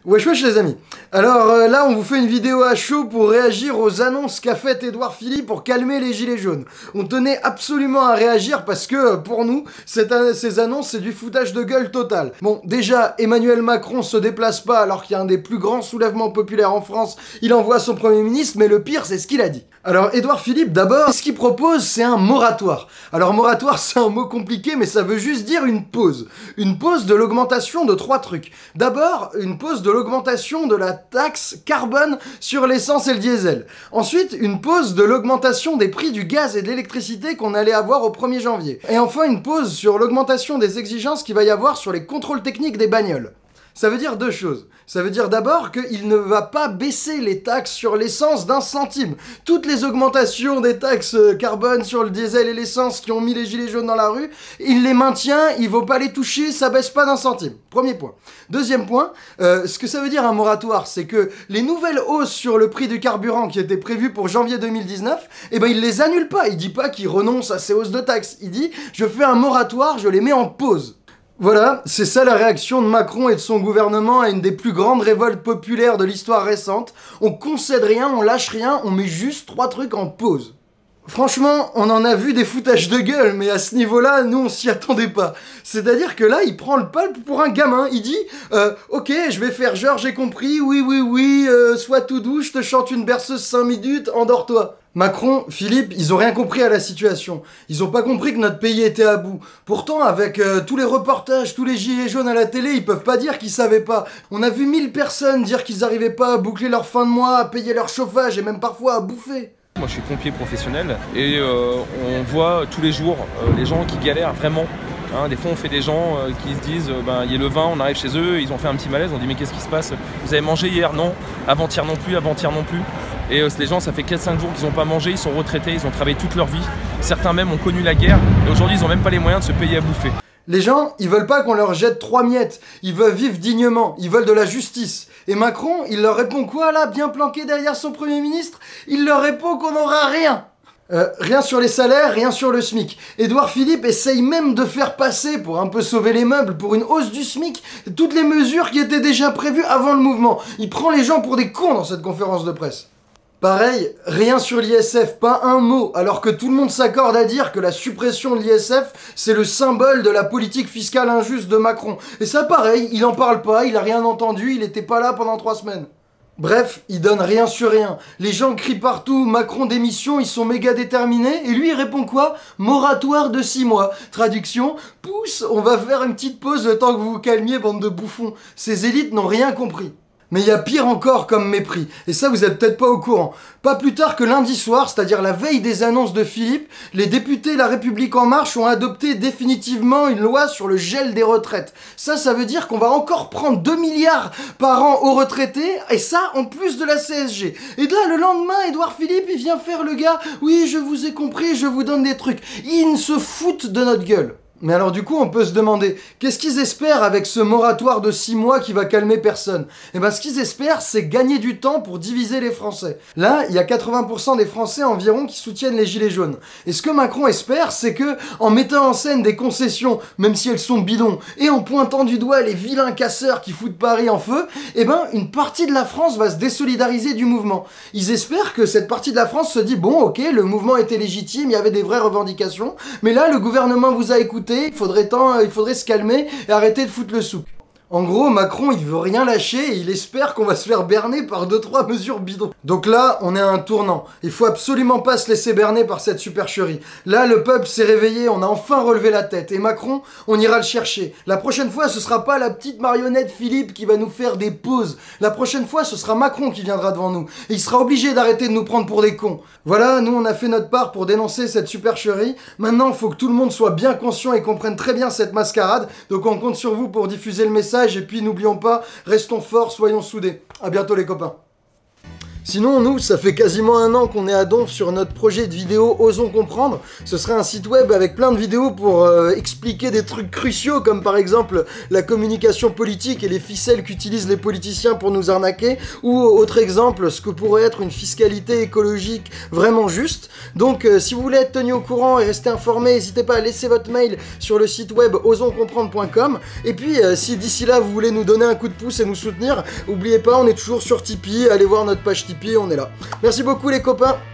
Wesh wesh les amis. Alors là on vous fait une vidéo à chaud pour réagir aux annonces qu'a faites Édouard Philippe pour calmer les gilets jaunes. On tenait absolument à réagir parce que pour nous, ces annonces c'est du foutage de gueule total. Bon déjà Emmanuel Macron se déplace pas alors qu'il y a un des plus grands soulèvements populaires en France, il envoie son Premier ministre, mais le pire c'est ce qu'il a dit. Alors Édouard Philippe d'abord, ce qu'il propose c'est un moratoire. Alors moratoire c'est un mot compliqué mais ça veut juste dire une pause. Une pause de l'augmentation de 3 trucs. D'abord une pause de l'augmentation de la taxe carbone sur l'essence et le diesel. Ensuite, une pause de l'augmentation des prix du gaz et de l'électricité qu'on allait avoir au 1er janvier. Et enfin, une pause sur l'augmentation des exigences qu'il va y avoir sur les contrôles techniques des bagnoles. Ça veut dire deux choses. Ça veut dire d'abord qu'il ne va pas baisser les taxes sur l'essence d'1 centime. Toutes les augmentations des taxes carbone sur le diesel et l'essence qui ont mis les gilets jaunes dans la rue, il les maintient, il ne va pas les toucher, ça baisse pas d'1 centime. Premier point. Deuxième point, ce que ça veut dire un moratoire, c'est que les nouvelles hausses sur le prix du carburant qui étaient prévues pour janvier 2019, eh ben il les annule pas. Il dit pas qu'il renonce à ces hausses de taxes. Il dit, je fais un moratoire, je les mets en pause. Voilà, c'est ça la réaction de Macron et de son gouvernement à une des plus grandes révoltes populaires de l'histoire récente. On concède rien, on lâche rien, on met juste 3 trucs en pause. Franchement, on en a vu des foutages de gueule, mais à ce niveau-là, nous on s'y attendait pas. C'est-à-dire que là, il prend le palpe pour un gamin, il dit ok, je vais faire genre j'ai compris, oui, sois tout doux, je te chante une berceuse 5 minutes, endors-toi. Macron, Philippe, ils ont rien compris à la situation. Ils ont pas compris que notre pays était à bout. Pourtant, avec tous les reportages, tous les gilets jaunes à la télé, ils peuvent pas dire qu'ils savaient pas. On a vu 1000 personnes dire qu'ils arrivaient pas à boucler leur fin de mois, à payer leur chauffage et même parfois à bouffer. Moi je suis pompier professionnel et on voit tous les jours les gens qui galèrent vraiment. Hein, des fois on fait des gens qui se disent il y a le vin, on arrive chez eux, ils ont fait un petit malaise, on dit mais qu'est-ce qui se passe? Vous avez mangé hier? Non. Avant-hier non plus, avant-hier non plus. Et les gens ça fait 4-5 jours qu'ils n'ont pas mangé, ils sont retraités, ils ont travaillé toute leur vie. Certains même ont connu la guerre et aujourd'hui ils n'ont même pas les moyens de se payer à bouffer. Les gens, ils veulent pas qu'on leur jette 3 miettes, ils veulent vivre dignement, ils veulent de la justice. Et Macron, il leur répond quoi là, bien planqué derrière son Premier ministre? Il leur répond qu'on n'aura rien. Rien sur les salaires, rien sur le SMIC. Édouard Philippe essaye même de faire passer, pour un peu sauver les meubles, pour une hausse du SMIC, toutes les mesures qui étaient déjà prévues avant le mouvement. Il prend les gens pour des cons dans cette conférence de presse. Pareil, rien sur l'ISF, pas un mot, alors que tout le monde s'accorde à dire que la suppression de l'ISF, c'est le symbole de la politique fiscale injuste de Macron. Et ça pareil, il en parle pas, il a rien entendu, il était pas là pendant 3 semaines. Bref, il donne rien sur rien. Les gens crient partout, Macron démission, ils sont méga déterminés, et lui il répond quoi? Moratoire de 6 mois. Traduction, pousse, on va faire une petite pause le temps que vous vous calmiez, bande de bouffons. Ces élites n'ont rien compris. Mais il y a pire encore comme mépris, et ça vous êtes peut-être pas au courant. Pas plus tard que lundi soir, c'est-à-dire la veille des annonces de Philippe, les députés La République En Marche ont adopté définitivement une loi sur le gel des retraites. Ça veut dire qu'on va encore prendre 2 milliards par an aux retraités, et ça en plus de la CSG. Et là, le lendemain, Édouard Philippe, il vient faire le gars, oui, je vous ai compris, je vous donne des trucs. Ils se foutent de notre gueule. Mais alors du coup, on peut se demander, qu'est-ce qu'ils espèrent avec ce moratoire de 6 mois qui va calmer personne? Eh ben ce qu'ils espèrent, c'est gagner du temps pour diviser les Français. Là, il y a 80% des Français environ qui soutiennent les gilets jaunes. Et ce que Macron espère, c'est que, en mettant en scène des concessions, même si elles sont bidons, et en pointant du doigt les vilains casseurs qui foutent Paris en feu, eh ben une partie de la France va se désolidariser du mouvement. Ils espèrent que cette partie de la France se dit, bon ok, le mouvement était légitime, il y avait des vraies revendications, mais là, le gouvernement vous a écouté, il faudrait se calmer et arrêter de foutre le souk. En gros, Macron, il veut rien lâcher et il espère qu'on va se faire berner par 2-3 mesures bidons. Donc là, on est à un tournant. Il faut absolument pas se laisser berner par cette supercherie. Là, le peuple s'est réveillé, on a enfin relevé la tête. Et Macron, on ira le chercher. La prochaine fois, ce sera pas la petite marionnette Philippe qui va nous faire des pauses. La prochaine fois, ce sera Macron qui viendra devant nous. Et il sera obligé d'arrêter de nous prendre pour des cons. Voilà, nous, on a fait notre part pour dénoncer cette supercherie. Maintenant, il faut que tout le monde soit bien conscient et comprenne très bien cette mascarade. Donc on compte sur vous pour diffuser le message. Et puis n'oublions pas, restons forts, soyons soudés. À bientôt les copains. Sinon, nous, ça fait quasiment un an qu'on est à donf sur notre projet de vidéo Osons Comprendre. Ce serait un site web avec plein de vidéos pour expliquer des trucs cruciaux, comme par exemple la communication politique et les ficelles qu'utilisent les politiciens pour nous arnaquer, ou autre exemple, ce que pourrait être une fiscalité écologique vraiment juste. Donc, si vous voulez être tenu au courant et rester informé, n'hésitez pas à laisser votre mail sur le site web osonscomprendre.com. Et puis, si d'ici là, vous voulez nous donner un coup de pouce et nous soutenir, n'oubliez pas, on est toujours sur Tipeee, allez voir notre page Tipeee, on est là. Merci beaucoup les copains.